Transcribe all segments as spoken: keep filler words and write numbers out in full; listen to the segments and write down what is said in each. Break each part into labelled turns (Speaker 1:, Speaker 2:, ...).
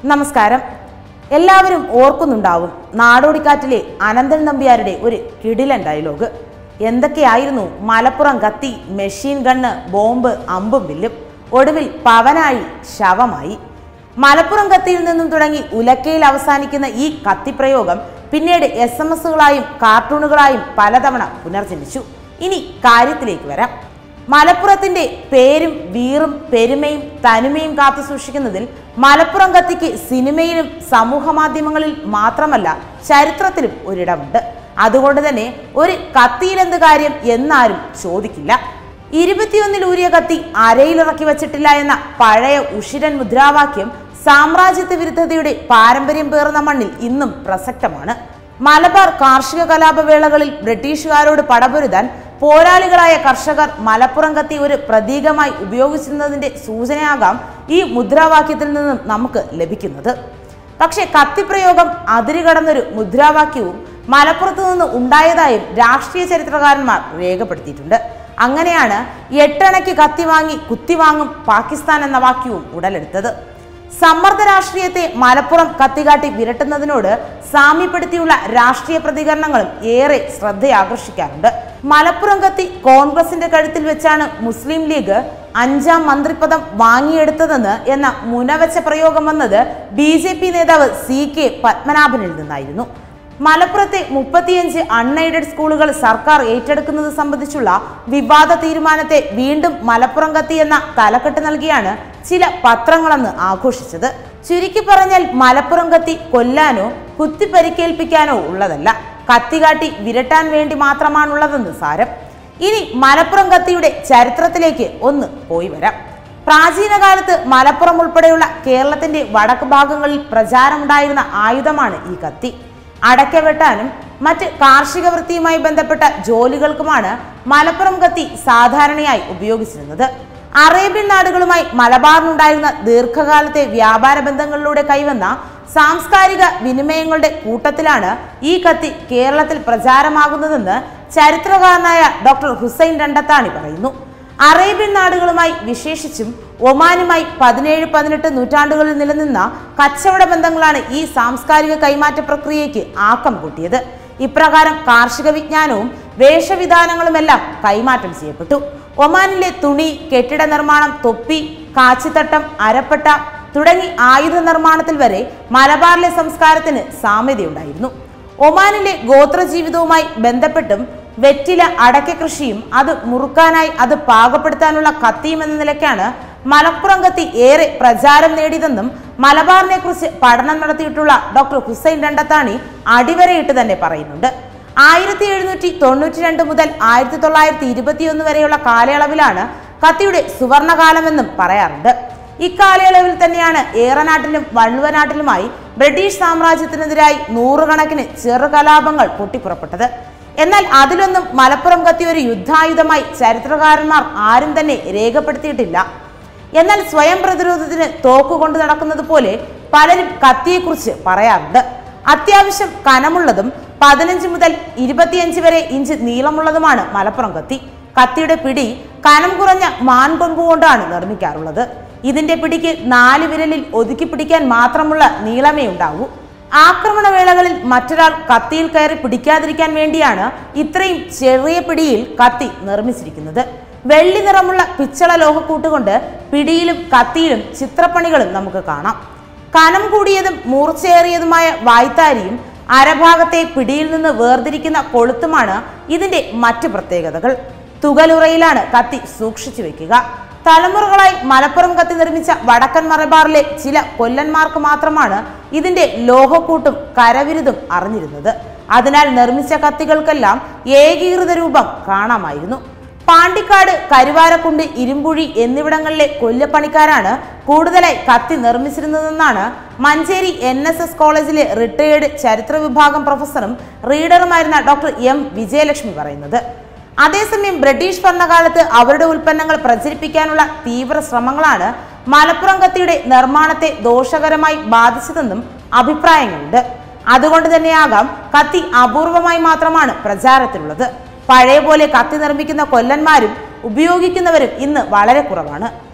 Speaker 1: നമസ്കാരം. എല്ലാവരും ഓർക്കുന്നുണ്ടാവും നാടോടിക്കാറ്റിലെ അനന്തൻ നമ്പ്യാരുടെ ഒരു കിടിലൻ ഡയലോഗ്. എന്തൊക്കെയായിരുന്നു മലപ്പുറം കത്തി, മെഷീൻ ഗണ്ണ്, ബോംബ്, അമ്പും വില്ലും. ഒടുവിൽ പവനായി ശവമായി. മലപ്പുറം കത്തിയിൽ നിന്നും തുടങ്ങി ഉലക്കയിൽ അവസാനിക്കുന്ന ഈ കത്തിപ്രയോഗം പിന്നീട് എസ് എം എസുകളായും കാർട്ടൂണുകളായും പലതവണ പുനർജനിച്ചു. ഇനി കാര്യത്തിലേക്ക് വരാം. മലപ്പുറത്തിന്റെ പേരും വീറും പെരുമയും തനിമയും കാത്തു സൂക്ഷിക്കുന്നതിൽ മലപ്പുറം കത്തിക്ക് സിനിമയിലും സമൂഹ മാധ്യമങ്ങളിൽ മാത്രമല്ല ചരിത്രത്തിലും ഒരിടമുണ്ട്. അതുകൊണ്ട് തന്നെ ഒരു കത്തിയിലെന്ത് കാര്യം എന്നാരും ചോദിക്കില്ല. ഇരുപത്തിയൊന്നിൽ ഊരിയ കത്തി അരയിലിറക്കി വച്ചിട്ടില്ല എന്ന പഴയ ഉഷിരൻ മുദ്രാവാക്യം സാമ്രാജ്യത്വ വിരുദ്ധതയുടെ പാരമ്പര്യം പേറുന്ന മണ്ണിൽ ഇന്നും പ്രസക്തമാണ്. മലബാർ കാർഷിക കലാപവേളകളിൽ ബ്രിട്ടീഷുകാരോട് പടപൊരുതാൻ പോരാളികളായ കർഷകർ മലപ്പുറം കത്തി ഒരു പ്രതീകമായി ഉപയോഗിച്ചിരുന്നതിന്റെ സൂചനയാകാം ഈ മുദ്രാവാക്യത്തിൽ നിന്നും നമുക്ക് ലഭിക്കുന്നത്. പക്ഷെ കത്തിപ്രയോഗം അതിരുകടന്നൊരു മുദ്രാവാക്യവും മലപ്പുറത്ത് നിന്ന് ഉണ്ടായതായും രാഷ്ട്രീയ ചരിത്രകാരന്മാർ രേഖപ്പെടുത്തിയിട്ടുണ്ട്. അങ്ങനെയാണ് എട്ടണയ്ക്ക് കത്തി വാങ്ങി കുത്തിവാങ്ങും പാകിസ്ഥാൻ എന്ന വാക്യവും ഉടലെടുത്തത്. സമ്മർദ്ദ രാഷ്ട്രീയത്തെ മലപ്പുറം കത്തികാട്ടി വിരട്ടുന്നതിനോട് സാമ്യപ്പെടുത്തിയുള്ള രാഷ്ട്രീയ പ്രതികരണങ്ങളും ഏറെ ശ്രദ്ധയാകർഷിക്കാറുണ്ട്. മലപ്പുറം കത്തി കോൺഗ്രസിന്റെ കഴുത്തിൽ വെച്ചാണ് മുസ്ലിം ലീഗ് അഞ്ചാം മന്ത്രിപദം വാങ്ങിയെടുത്തതെന്ന് എന്ന മുനവച്ച പ്രയോഗം വന്നത് ബി ജെ പി നേതാവ് സി കെ പത്മനാഭനിൽ നിന്നായിരുന്നു. മലപ്പുറത്തെ മുപ്പത്തിയഞ്ച് അൺഎയ്ഡഡ് സ്കൂളുകൾ സർക്കാർ ഏറ്റെടുക്കുന്നത് സംബന്ധിച്ചുള്ള വിവാദ തീരുമാനത്തെ വീണ്ടും മലപ്പുറം കത്തി എന്ന തലക്കെട്ട് നൽകിയാണ് ചില പത്രങ്ങളെന്ന് ആഘോഷിച്ചത്. ചുരുക്കി പറഞ്ഞാൽ മലപ്പുറം കത്തി കൊല്ലാനോ കുത്തി പരിക്കേൽപ്പിക്കാനോ ഉള്ളതല്ല, കത്തികാട്ടി വിരട്ടാൻ വേണ്ടി മാത്രമാണുള്ളതെന്ന് സാരം. ഇനി മലപ്പുറം കത്തിയുടെ ചരിത്രത്തിലേക്ക് ഒന്ന് പോയി വരാം. പ്രാചീന കാലത്ത് മലപ്പുറം ഉൾപ്പെടെയുള്ള കേരളത്തിന്റെ വടക്ക് ഭാഗങ്ങളിൽ പ്രചാരമുണ്ടായിരുന്ന ആയുധമാണ് ഈ കത്തി. അടയ്ക്ക വെട്ടാനും മറ്റ് കാർഷിക വൃത്തിയുമായി ബന്ധപ്പെട്ട ജോലികൾക്കുമാണ് മലപ്പുറം കത്തി സാധാരണയായി ഉപയോഗിച്ചിരുന്നത്. അറേബ്യൻ നാടുകളുമായി മലബാറിനുണ്ടായിരുന്ന ദീർഘകാലത്തെ വ്യാപാര ബന്ധങ്ങളിലൂടെ കൈവന്ന സാംസ്കാരിക വിനിമയങ്ങളുടെ കൂട്ടത്തിലാണ് ഈ കത്തി കേരളത്തിൽ പ്രചാരമാകുന്നതെന്ന് ചരിത്രകാരനായ ഡോക്ടർ ഹുസൈൻ രണ്ടത്താണി പറയുന്നു. അറേബ്യൻ നാടുകളുമായി വിശേഷിച്ചും ഒമാനുമായി പതിനേഴ് പതിനെട്ട് നൂറ്റാണ്ടുകളിൽ നിലനിന്ന കച്ചവട ബന്ധങ്ങളാണ് ഈ സാംസ്കാരിക കൈമാറ്റ പ്രക്രിയയ്ക്ക് ആക്കം കൂട്ടിയത്. ഇപ്രകാരം കാർഷിക വിജ്ഞാനവും വേഷവിധാനങ്ങളുമെല്ലാം കൈമാറ്റം ചെയ്യപ്പെട്ടു. ഒമാനിലെ തുണി, കെട്ടിട നിർമ്മാണം, തൊപ്പി, കാച്ചിത്തട്ടം, അരപ്പട്ട തുടങ്ങി ആയുധ നിർമ്മാണത്തിൽ വരെ മലബാറിലെ സംസ്കാരത്തിന് സാമ്യതയുണ്ടായിരുന്നു. ഒമാനിലെ ഗോത്രജീവിതവുമായി ബന്ധപ്പെട്ടും വെറ്റില, അടയ്ക്ക കൃഷിയും അത് മുറുക്കാനായി അത് പാകപ്പെടുത്താനുള്ള കത്തിയും എന്ന നിലയ്ക്കാണ് മലപ്പുറം കത്തി ഏറെ പ്രചാരം നേടിയതെന്നും മലബാറിനെ കുറിച്ച് പഠനം നടത്തിയിട്ടുള്ള ഡോക്ടർ ഹുസൈൻ രണ്ടത്താണി അടിവരയിട്ട് തന്നെ പറയുന്നുണ്ട്. ആയിരത്തി എഴുന്നൂറ്റി തൊണ്ണൂറ്റി രണ്ട് മുതൽ ആയിരത്തി തൊള്ളായിരത്തി ഇരുപത്തിയൊന്ന് വരെയുള്ള കാലയളവിലാണ് കത്തിയുടെ സുവർണകാലമെന്നും പറയാറുണ്ട്. ഇക്കാലയളവിൽ തന്നെയാണ് ഏറനാട്ടിലും വള്ളുവനാട്ടിലുമായി ബ്രിട്ടീഷ് സാമ്രാജ്യത്തിനെതിരായി നൂറുകണക്കിന് ചെറുകലാപങ്ങൾ പൊട്ടിപ്പുറപ്പെട്ടത്. എന്നാൽ അതിലൊന്നും മലപ്പുറം കത്തി ഒരു യുദ്ധായുധമായി ചരിത്രകാരന്മാർ ആരും തന്നെ രേഖപ്പെടുത്തിയിട്ടില്ല. എന്നാൽ സ്വയം പ്രതിരോധത്തിന് തോക്കുകൊണ്ട് നടക്കുന്നത് പോലെ പലരും കത്തിയെക്കുറിച്ച് പറയാറുണ്ട്. അത്യാവശ്യം കനമുള്ളതും പതിനഞ്ച് മുതൽ ഇരുപത്തിയഞ്ച് വരെ ഇഞ്ച് നീളമുള്ളതുമാണ് മലപ്പുറം കത്തി. കത്തിയുടെ പിടി കനം കുറഞ്ഞ മാൻകൊമ്പ് കൊണ്ടാണ് നിർമ്മിക്കാറുള്ളത്. ഇതിന്റെ പിടിക്ക് നാല് വിരലിൽ ഒതുക്കി പിടിക്കാൻ മാത്രമുള്ള നീളമേ ഉണ്ടാവൂ. ആക്രമണവേളകളിൽ മറ്റൊരാൾ കത്തിയിൽ കയറി പിടിക്കാതിരിക്കാൻ വേണ്ടിയാണ് ഇത്രയും ചെറിയ പിടിയിൽ കത്തി നിർമ്മിച്ചിരിക്കുന്നത്. വെള്ളി നിറമുള്ള പിച്ചള ലോഹക്കൂട്ടുകൊണ്ട് പിടിയിലും കത്തിയിലും ചിത്രപ്പണികളും നമുക്ക് കാണാം. കനം കൂടിയതും മൂർച്ചയേറിയതുമായ വായ്ത്താരിയും അരഭാഗത്തെ പിടിയിൽ നിന്ന് വേർതിരിക്കുന്ന കൊളുത്തുമാണ് ഇതിന്റെ മറ്റു പ്രത്യേകതകൾ. തുകലുറയിലാണ് കത്തി സൂക്ഷിച്ചു വെക്കുക. തലമുറകളായി മലപ്പുറം കത്തി നിർമ്മിച്ച വടക്കൻ മലബാറിലെ ചില കൊല്ലന്മാർക്ക് മാത്രമാണ് ഇതിന്റെ ലോഹക്കൂട്ടും കരവിരുതും അറിഞ്ഞിരുന്നത്. അതിനാൽ നിർമ്മിച്ച കത്തികൾക്കെല്ലാം ഏകീകൃത രൂപം കാണാമായിരുന്നു. പാണ്ടിക്കാട്, കരുവാരക്കുണ്ട്, ഇരുമ്പുഴി എന്നിവിടങ്ങളിലെ കൊല്ലപ്പണിക്കാരാണ് കൂടുതലായി കത്തി നിർമ്മിച്ചിരുന്നതെന്നാണ് മഞ്ചേരി എൻ എസ് എസ് കോളേജിലെ റിട്ടയേർഡ് ചരിത്ര വിഭാഗം പ്രൊഫസറും റീഡറുമായിരുന്ന ഡോക്ടർ എം വിജയലക്ഷ്മി പറയുന്നത്. അതേസമയം ബ്രിട്ടീഷ് ഭരണകാലത്ത് അവരുടെ ഉൽപ്പന്നങ്ങൾ പ്രചരിപ്പിക്കാനുള്ള തീവ്ര ശ്രമങ്ങളാണ് മലപ്പുറം കത്തിയുടെ നിർമ്മാണത്തെ ദോഷകരമായി ബാധിച്ചതെന്നും അഭിപ്രായങ്ങളുണ്ട്. അതുകൊണ്ട് തന്നെയാകാം കത്തി അപൂർവമായി മാത്രമാണ് പ്രചാരത്തിലുള്ളത്. പഴയ പോലെ കത്തി നിർമ്മിക്കുന്ന കൊല്ലന്മാരും ഉപയോഗിക്കുന്നവരും ഇന്ന് വളരെ കുറവാണ്.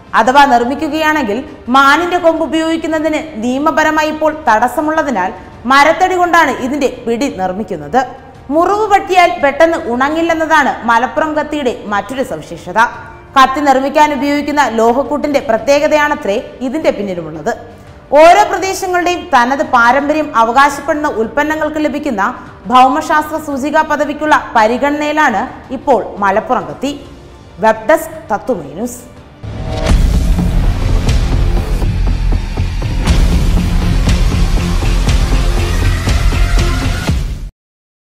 Speaker 1: അഥവാ നിർമ്മിക്കുകയാണെങ്കിൽ മാനിന്റെ കൊമ്പ് ഉപയോഗിക്കുന്നതിന് നിയമപരമായി ഇപ്പോൾ തടസ്സമുള്ളതിനാൽ മരത്തടി കൊണ്ടാണ് ഇതിന്റെ പിടി നിർമ്മിക്കുന്നത്. മുറിവ് പറ്റിയാൽ പെട്ടെന്ന് ഉണങ്ങില്ലെന്നതാണ് മലപ്പുറം കത്തിയുടെ മറ്റൊരു സവിശേഷത. കത്തി നിർമ്മിക്കാൻ ഉപയോഗിക്കുന്ന ലോഹക്കൂട്ടിന്റെ പ്രത്യേകതയാണത്രേ ഇതിന്റെ പിന്നിലുമുള്ളത്. ഓരോ പ്രദേശങ്ങളുടെയും തനത് പാരമ്പര്യം അവകാശപ്പെടുന്ന ഉൽപ്പന്നങ്ങൾക്ക് ലഭിക്കുന്ന ഭൗമശാസ്ത്ര സൂചിക പദവിക്കുള്ള പരിഗണനയിലാണ് ഇപ്പോൾ മലപ്പുറം കത്തി. Web desk Tatwamayi news.